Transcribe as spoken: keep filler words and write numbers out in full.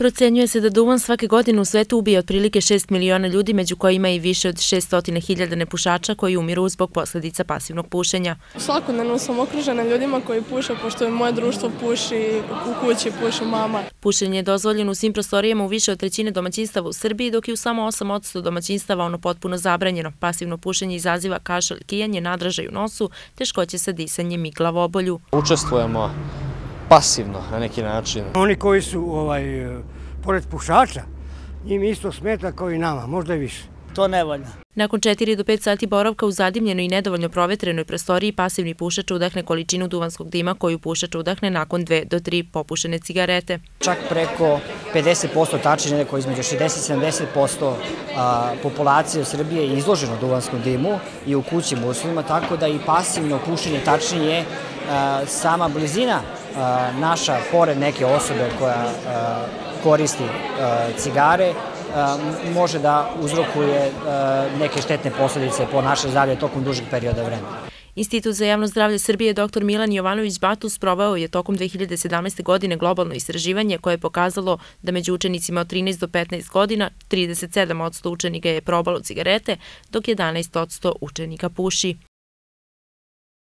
Procenjuje se da duvan svake godine u svetu ubije otprilike šest miliona ljudi, među kojima i više od šessto hiljada nepušača koji umiru zbog posljedica pasivnog pušenja. Svakodnevno sam okružena ljudima koji puše, pošto je moje društvo puši, u kući puši mama. Pušenje je dozvoljeno u svim prostorijama u više od trećine domaćinstava u Srbiji, dok je u samo osam posto domaćinstava ono potpuno zabranjeno. Pasivno pušenje izaziva kašalj, kijanje, nadražaj u nosu, teškoće sa disanjem i glavobolju. Učestvujemo pasivno na neki način. Oni koji su ovaj, pored pušača, njim isto smeta kao i nama, možda i više. To ne valja. Nakon četiri do pet sati boravka u zadimljenoj i nedovoljno provetrenoj prostoriji, pasivni pušač udahne količinu duvanskog dima koju pušač udahne nakon dve do tri popušene cigarete. Čak preko pedeset posto, tačnije nekako između šezdeset do sedamdeset posto populacije u Srbiji je izloženo duvanskom dimu i u kućnim uslovima, tako da i pasivno pušenje, tačnije sama blizina naša, pored neke osobe koja koristi cigare, može da uzrokuje neke štetne posljedice po naše zdravlje tokom dužeg perioda vremena. Institut za javno zdravlje Srbije doktor Milan Jovanović Batus sproveo je tokom dve hiljade sedamnaeste. godine globalno istraživanje koje je pokazalo da među učenicima od trinaest do petnaest godina trideset sedam posto učenika je probalo cigarete, dok jedanaest posto učenika puši.